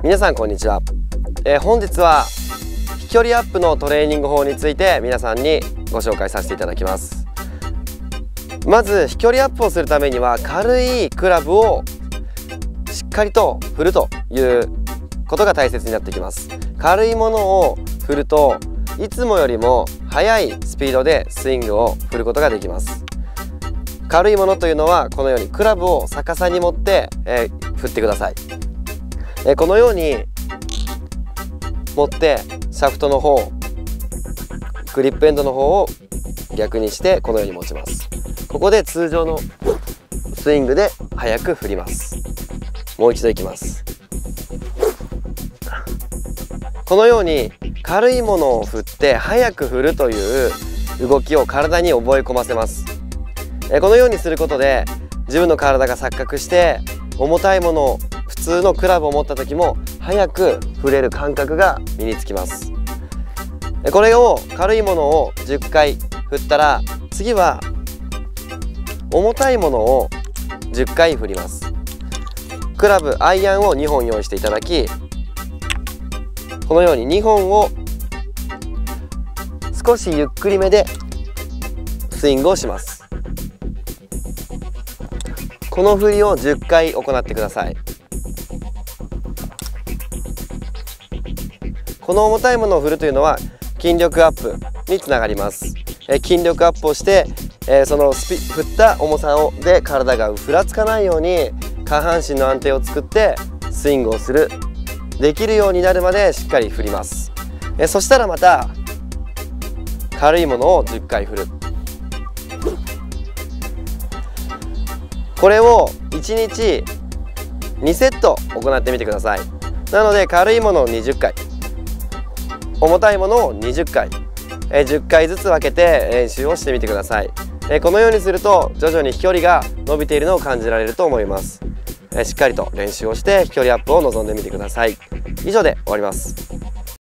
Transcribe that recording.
皆さんこんにちは。本日は飛距離アップのトレーニング法について皆さんにご紹介させていただきます。まず飛距離アップをするためには軽いクラブをしっかりと振るということが大切になってきます。軽いものを振るといつもよりも速いスピードでスイングを振ることができます。軽いものというのはこのようにクラブを逆さに持って、振ってください。このように持ってシャフトの方、グリップエンドの方を逆にしてこのように持ちます。ここで通常のスイングで速く振ります。もう一度いきます。このように軽いものを振って速く振るという動きを体に覚え込ませます。このようにすることで自分の体が錯覚して重たいものを普通のクラブを持った時も速く振れる感覚が身につきます。これを軽いものを10回振ったら次は重たいものを10回振ります。クラブアイアンを2本用意していただき、このように2本を少しゆっくりめでスイングをします。この振りを10回行ってください。この重たいものを振るというのは筋力アップにつながります。筋力アップをして、その振った重さで体がふらつかないように下半身の安定を作ってスイングをするできるようになるまでしっかり振ります。そしたらまた軽いものを10回振る。これを1日2セット行ってみてください。なので軽いものを20回、重たいものを20回、10回ずつ分けて練習をしてみてください。このようにすると徐々に飛距離が伸びているのを感じられると思います。しっかりと練習をして飛距離アップを望んでみてください。以上で終わります。